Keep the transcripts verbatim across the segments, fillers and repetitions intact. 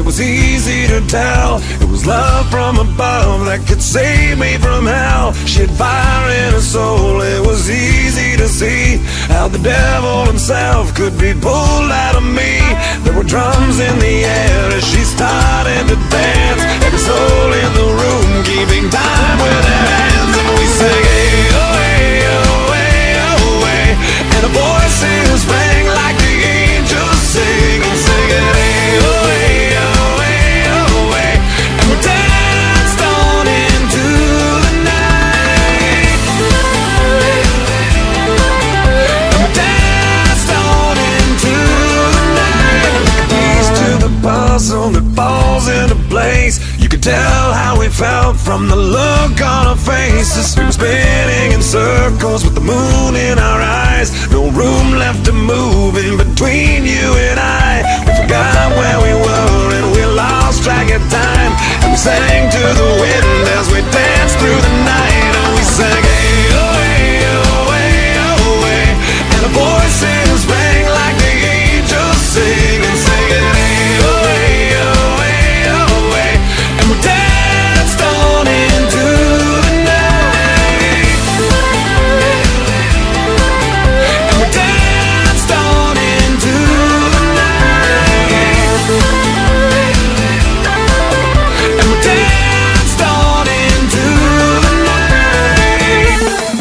was easy to tell. It was love from above that could save me from hell. She had fire in her soul, it was easy to see how the devil himself could be pulled out of me. There were drums in the air as she started to dance, every soul in the room keeping time with their hands. And we sang, hey, oh, hey, oh, hey, oh, hey. And the voices rang like the angels sing and sing it, hey, oh, hey, oh, hey, oh, hey. And we danced on into the night. And we danced on into the night. Keys to the puzzle that falls into place. You could tell how we felt from the look on our faces. We were spinning in circles with the moon in our eyes. No room left to move in between you and I. We forgot where we were and we lost track of time. And we sang to the wind as we danced through the night. And we sang, hey, oh, hey, oh, hey, oh, hey. And the voices rang like the angels sing and sing it, hey, oh, hey, oh, hey, oh, hey. And we danced on into the night. And we danced on into the night. And we danced on into the night.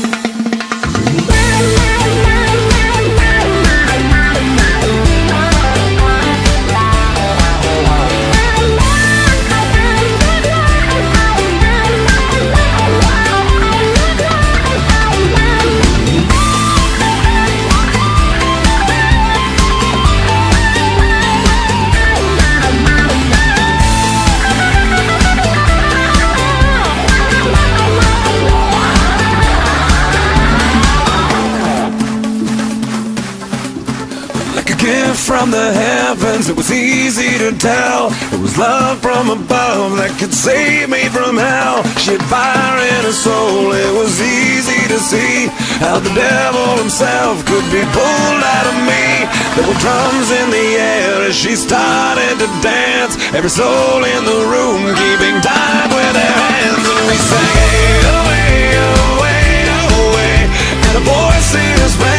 Like a gift from the heavens, it was easy to tell. It was love from above that could save me from hell. She had fire in her soul, it was easy to see how the devil himself could be pulled out of me. There were drums in the air as she started to dance, every soul in the room keeping time with their hands. And we sang, hey, oh, hey, oh, hey, oh, hey. And the voices rang